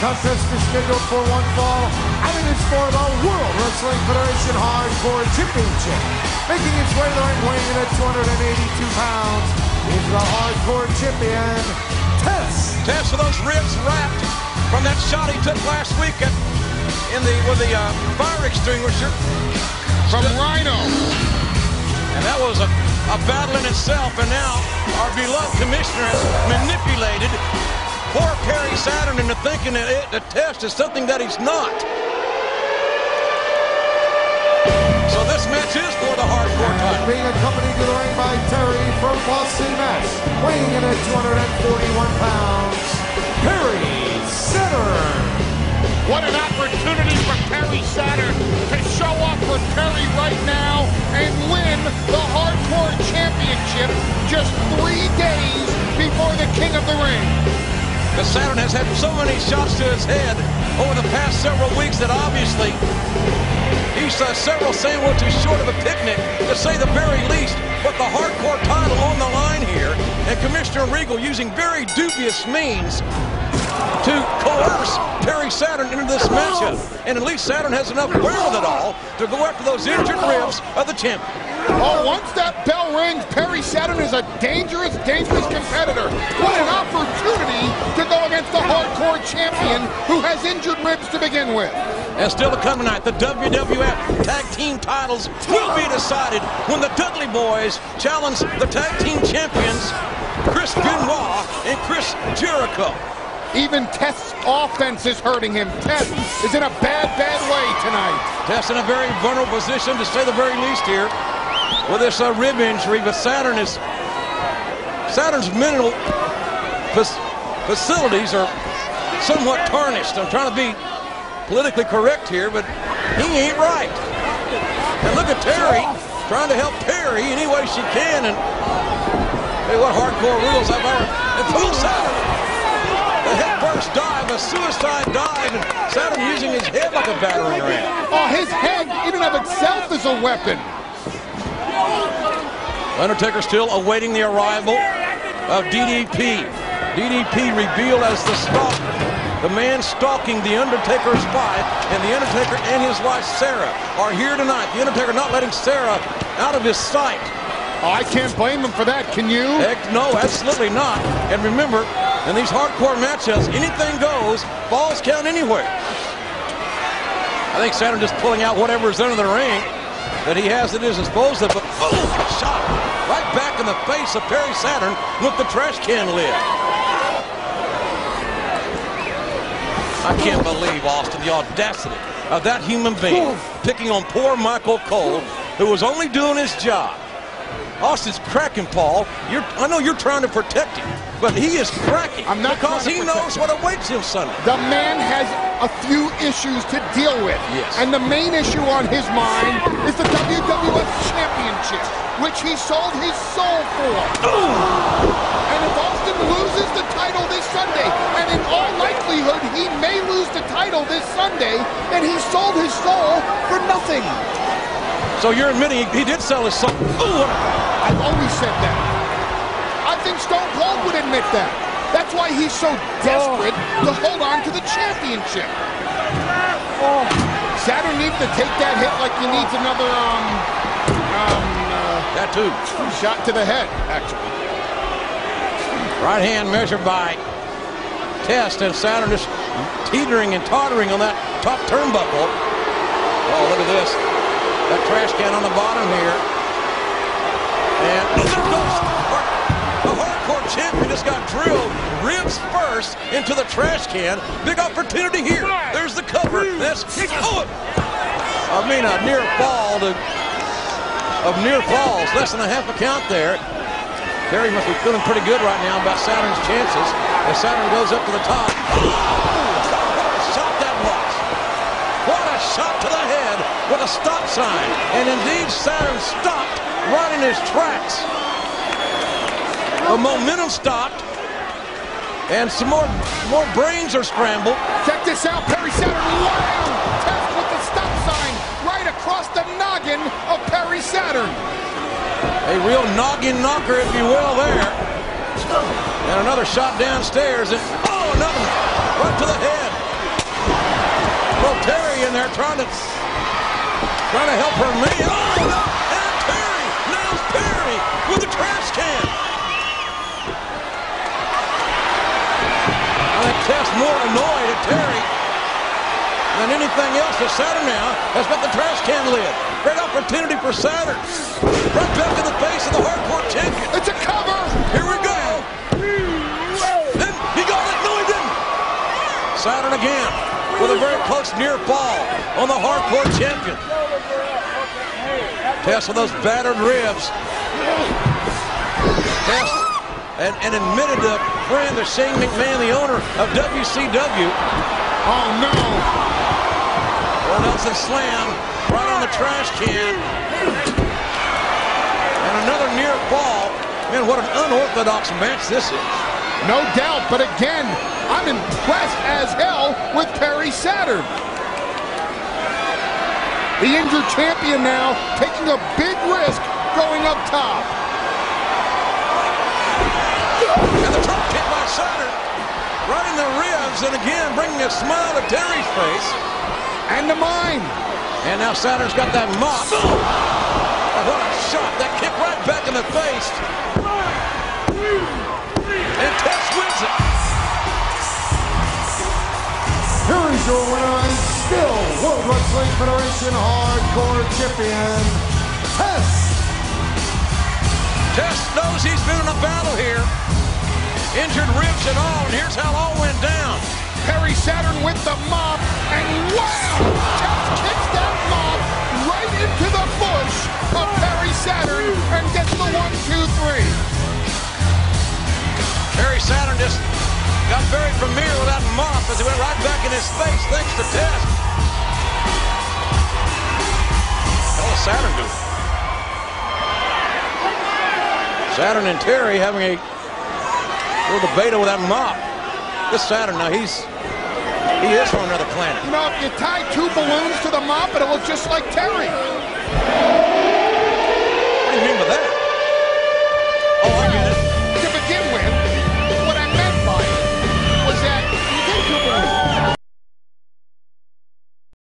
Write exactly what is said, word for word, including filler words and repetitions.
contest is scheduled for one fall, and it is for the World Wrestling Federation Hardcore Championship. Making its way to the ring, weighing in at two hundred eighty-two pounds, is the Hardcore Champion, Test. Test with those ribs wrapped from that shot he took last week at, in the with the uh, fire extinguisher from Rhino. And that was a, a battle in itself, and now our beloved commissioner has manipulated poor Perry Saturn into thinking that it, the Test is something that he's not. So this match is for the Hardcore title. Being accompanied to the ring by Terry from Boston, Mass, weighing in at two hundred forty-one pounds, Perry Saturn. What an opportunity for Perry Saturn to show up for Terry right now and win the Hardcore Championship just three days before the King of the Ring. Because Saturn has had so many shots to his head over the past several weeks that obviously he's uh, several sandwiches short of a picnic, to say the very least. But the Hardcore title on the line here, and Commissioner Regal using very dubious means to coerce Perry Saturn into this matchup. And at least Saturn has enough wherewithal to go after those injured ribs of the champion. Oh, once that bell rings, Perry Saturn is a dangerous, dangerous competitor. What an opportunity to go against the Hardcore Champion who has injured ribs to begin with. And still to come tonight, the W W F Tag Team titles will be decided when the Dudley Boys challenge the Tag Team Champions, Chris Benoit and Chris Jericho. Even Test's offense is hurting him. Test is in a bad, bad way tonight. Test in a very vulnerable position, to say the very least here, with this uh, rib injury. But Saturn is Saturn's mental facilities are somewhat tarnished. I'm trying to be politically correct here, but he ain't right. And look at Terry trying to help Perry any way she can. And hey, what hardcore rules I've ever. And full Saturn. A head first dive, a suicide dive, and Saturn using his head like a battering ram. Oh, his head in and of itself is a weapon. Undertaker still awaiting the arrival of D D P. D D P revealed as the stalker, the man stalking the Undertaker's wife, and the Undertaker and his wife Sarah are here tonight. The Undertaker not letting Sarah out of his sight. Oh, I can't blame him for that, can you? Heck, no, absolutely not. And remember, in these hardcore matchups, anything goes, balls count anywhere. I think Saturn just pulling out whatever is under the ring that he has at his disposal. But boom, a shot right back in the face of Perry Saturn with the trash can lid. I can't believe, Austin, the audacity of that human being picking on poor Michael Cole, who was only doing his job. Austin's cracking, Paul. You're, I know you're trying to protect him, but he is cracking. I'm not because he knows what awaits him Sunday. The man has a few issues to deal with. Yes. And the main issue on his mind is the W W F Championship, which he sold his soul for. And if Austin loses the title this Sunday, and in all likelihood he may lose the title this Sunday, then he sold his soul for nothing. So you're admitting he, he did sell his soul. Ooh, I've always said that. I think Stone Cold would admit that. That's why he's so desperate to hold on to the championship. Oh. Saturn needs to take that hit like he needs another, um, um, uh, that too. Shot to the head, actually. Right hand measured by Test, and Saturn just teetering and tottering on that top turnbuckle. Oh, look at this. That trash can on the bottom here. And oh, there goes the Hardcore Champion just got drilled ribs first into the trash can. Big opportunity here. There's the cover. That's oh, I mean a near fall to, of near falls. Less than a half a count there. Perry must be feeling pretty good right now about Saturn's chances as Saturn goes up to the top. Oh, what a shot that was. What a shot to the head with a stop sign. And indeed, Saturn stopped right in his tracks. The momentum stopped. And some more, more brains are scrambled. Check this out, Perry Saturn. Wow! Test with the stop sign right across the noggin of Perry Saturn. A real noggin knocker, if you will, there. And another shot downstairs. And oh, another right to the head. Terry in there trying to trying to help her knee. Oh, no. And Terry nails Perry with the trash can. I think Test more annoyed at Terry than anything else. As Saturn now has got the trash can lid. Great opportunity for Saturn. Right back in the face of the hardcore champion. It's a cover. Here we go. Then he got it. No, he didn't. Saturn again with a very close near fall on the hardcore champion. Test with those battered ribs. Test and, and admitted to friend of Shane McMahon, the owner of W C W. Oh no. Well, Nelson slam right on the trash can. And another near fall. Man, what an unorthodox match this is. No doubt, but again, I'm impressed as hell with Perry Saturn. The injured champion now taking a big risk going up top. And the drop kick by Saturn right in the ribs, and again bringing a smile to Terry's face. And to mine. And now Saturn's got that mop. Oh, what a shot. That kick right back in the face. And Test wins it. Here is your winner and still World Wrestling Federation Hardcore Champion, Test. Test knows he's been in a battle here. Injured ribs and all, and here's how it all went down. Perry Saturn with the mop, and wow! Test kicks that mop right into the bush of Perry Saturn and gets the one, two, three. Perry Saturn just got very familiar with that mop as he went right back in his face thanks to Test. How does Saturn do? Saturn and Terry having a little debate over that mop. This Saturn, now he's he is from another planet. You know, if you tie two balloons to the mop, it'll look just like Terry.